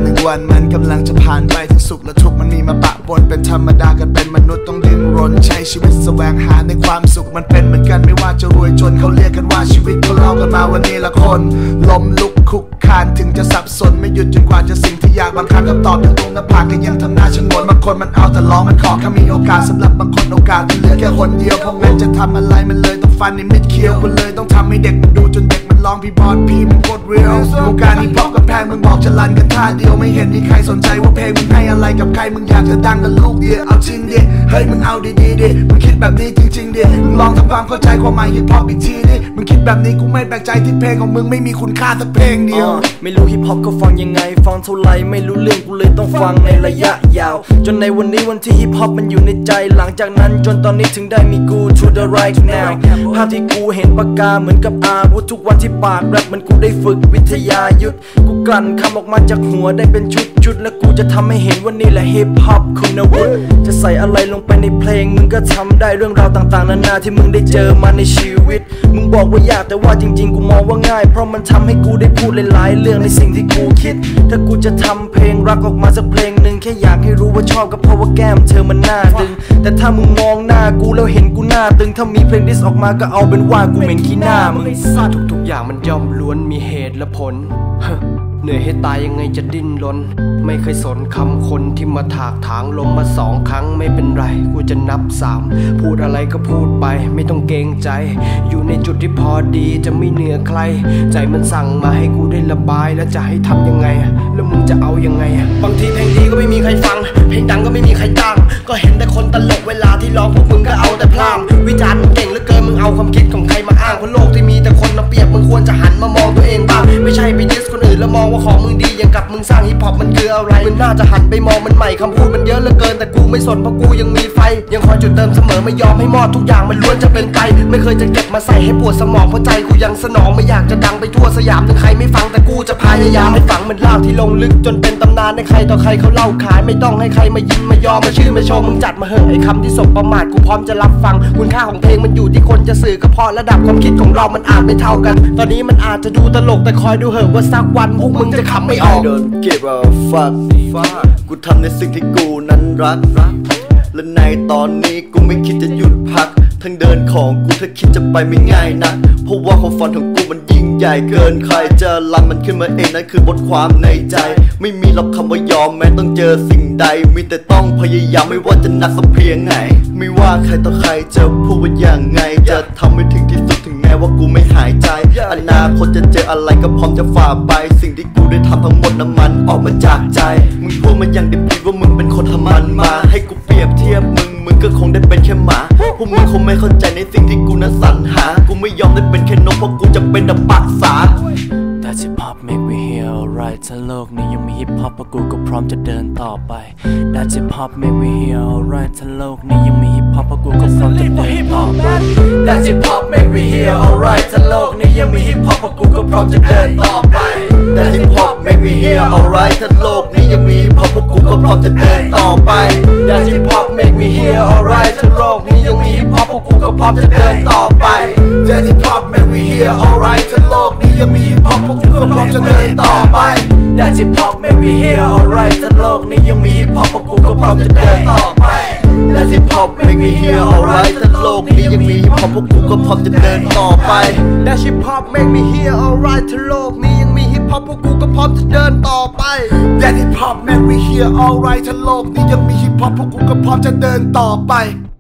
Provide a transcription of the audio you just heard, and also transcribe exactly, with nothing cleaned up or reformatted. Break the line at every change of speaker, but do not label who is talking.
หนึ่งวันมันกำลังจะผ่านไปทั้งสุขและทุกข์มันมีมาปะปนเป็นธรรมดากันเป็นมนุษย์ต้องดิ้นรนใช้ชีวิตแสวงหาในความสุขมันเป็นเหมือนกันไม่ว่าจะรวยจนเขาเรียกกันว่าชีวิตเขาเล่ากันมาวันนี้ละคนล้มลุกคุกคานถึงจะสับสนไม่หยุดจนกว่าจะสิ่งที่อยากบางครั้งคำตอบอยู่ตรงหน้าผากก็ยังทำหน้าชงนบางคนมันเอาแต่ร้องมันขอแค่มีโอกาสสำหรับบางคนโอกาสมันเหลือแค่คนเดียวเพราะงั้นจะทำอะไรมันเลยต้องฟันในมิดเคี้ยวมันเลยต้องทำให้เด็กมันดูจนเด็กมันร้องพี่บอสพี่มันโคตรเรียววงการฮิปฮอปกับแพงมึงบอกจะรันกันท่าเดียวไม่เห็นมีใครสนใจว่าเพลงมึงให้อะไรกับใครมึงอยากจะดังกันลูกเดียวเอาจริงดิเฮ้ยมึงเอาดีๆดิมึงคิดแบบนี้จริงๆดิมึงลองทำความเข้าใจความหมายฮิปฮอปอีกทีดิมึงคิดแบบนี้กูไม่แปลกใจที่เพลงของมึงไม่มีคุณค่าสักเพลงเดียว
ไม่รู้ฮิปฮอปเขาฟังยังไงฟังเท่าไรไม่รู้เรื่องกูเลยต้องฟังในระยะยาวจนในวันนี้วันที่ฮิปฮอปมันอยู่ในใจหลังจากนั้นจนตอนนี้ถึงได้มีกู to the right now ภาพที่กูเห็นปากกาเหมือนกับอาวุธทุกวันที่ปากแรปมันกูได้ฝึกวิทยายุทธกูกลั่นคำออกมาจากหัวได้เป็นชุดชุดและกูจะทำให้เห็นว่านี่แหละฮิปฮอปคุณวุฒิจะใส่อะไรลงไปในเพลงมึงก็ทำได้เรื่องราวต่างๆนานาที่มึงได้เจอมาในชีวิตมึงบอกว่ายากแต่ว่าจริงๆกูมองว่าง่ายเพราะมันทำให้กูได้พูดหลายๆเรื่องในสิ่งที่กูคิดถ้ากูจะทำเพลงรักออกมาสักเพลงหนึ่งแค่อยากให้รู้ว่าชอบก็เพราะว่าแก้มเธอมันน่าดึงแต่ถ้ามึงมองหน้ากูแล้วเห็นกูหน้าตึงถ้ามีเพลงดิสออกมาก็เอาเป็นว่ากูเหม็นขี้หน้ามึงทุกๆอย่างมันย่อมล้วนมีเหตุและผลเหนื่อยให้ตายยังไงจะดิ้นรนไม่เคยสนคำคนที่มาถากถางลมมาสองครั้งไม่เป็นไรกูจะนับสามพูดอะไรก็พูดไปไม่ต้องเกรงใจอยู่ในจุดที่พอดีจะไม่เหนือใครใจมันสั่งมาให้กูได้ระบายแล้วจะให้ทำยังไงแล้วมึงจะเอายังไงบางทีเพลงดีก็ไม่มีใครฟังเพลงดังก็ไม่มีใครจ้างก็เห็นแต่คนตลกเวลาที่ร้องพวกมึงก็เอาแต่พลางวิจารณ์มึงเก่งเหลือเกินมึงเอาความคิดของใครมาอ้างเพราะโลกที่มีแต่คนมาเปรียบมึงควรจะหันมามองตัวเองบ้างไม่ใช่ไปดิสคนอื่นแล้วมองว่าของมึงดีอย่างกับมึงสร้างฮิปฮอปมันคืออะไรมึงน่าจะหันไปมองมันใหม่คำพูดมันเยอะเหลือเกินแต่กูไม่สนเพราะกูยังมีไฟยังคอยจุดเติมเสมอไม่ยอมให้มอดทุกอย่างมันล้วนจะเป็นไปไม่เคยจะเก็บมาใส่ให้ปวดสมองเพราะใจกูยังสนองไม่อยากจะดังไปทั่วสยามถึงใครไม่ฟังแต่กูจะพยายามให้ฝังมันลากที่ลงลึกจนเป็นตำนานให้ใครต่อใครเขาเล่าขานไม่ต้องให้ใครมายิ้มมายอมมาชื่อมาชมมึงจัดมาเหอะไอ้คำที่สบประมาทกูพร้อมจะรับฟังคุณค่าของเพลงมันอยู่ที่คนจะสื่อก็เพราะระดับความคิดของเรามันอาจไม่เท่ากันตอนนี้มันอาจจะดูตลกแต่คอยดูเหอะว่าสักวันพวกมึงจะขำไม่ออก
Don't give a fuck กูทำในสิ่งที่กูนั้นรักและในตอนนี้กูไม่คิดจะหยุดพักทั้งเดินของกูถ้าคิดจะไปไม่ง่ายนะเพราะว่าความฝันของกูมันยิ่งใหญ่เกินใครจะรันมันขึ้นมาเองนั่นคือบทความในใจไม่มีรับคำว่ายอมแม้ต้องเจอสิ่งใดมีแต่ต้องพยายามไม่ว่าจะหนักสักเพียงไหนไม่ว่าใครต่อใครจะพูดว่าอย่างไงจะทำให้ถึงที่สุดถึงแม้ว่ากูไม่หายใจอนาคตจะเจออะไรก็พร้อมจะฝ่าไปสิ่งที่กูได้ทำทั้งหมดน้ำมันออกมาจากใจมึงพูดมาอย่างดิบดีว่ามึงเป็นคนทำมันมาให้กูเปรียบเทียบมึงมึงก็คงได้เป็นแค่หมาพวกมึงคงไม่เข้าใจในสิ่งที่กูนั้นสรรหากูไม่ยอมได้เป็นแค่นกเพราะกูจะเป็นดับปะสา
That's hip hop make me hear alright ถ้าโลกนี้ยังมีฮิปฮอปกูก็พร้อมจะเดินต่อไป That's hip hop make me hear alright ถ้าโลกนี้ยังมีฮิปฮอปกูก็พร้อมจะเดินต่อไป That's hip hop make me hear alright ถ้าโลกนี้ยังมีฮิปฮอปกูก็พร้อมจะเดินต่อไป
That's hip hop make me hear alright ถ้าโลกนี้ยังมีฮิปฮอปกูก็พร้อมจะเดินต่อไป
That's hip hop make me hear alright ถ้าโลกนี้ยังมีฮิปฮอปกูก็พร้อมจะเดินต่อไป
That's hip hop make me hear alright ถ้าโลกนี้ยังมีฮิปฮอปกูก็พร้อมจะเดินต่อไป
That's hip hop make me hear alright ถ้าโลกนี้ยังมีฮิปฮอปกูก็พร้อมจะเดินต่อไป
That's hip hop make me hear alright ถ้าโลกนี้ยังมีฮิปฮอปกูก็พร้อมจะเดินต่อไป
That's hip hop make me hear alright ถ้าโลกนี้ยังมีฮิปฮอปกูก็พร้อมจะเดินต่อไป That's hip hop make me hear alright ถ้าโลกนี้ยังมีฮิปฮอปกูก็พร้อมจะเดินต่อไป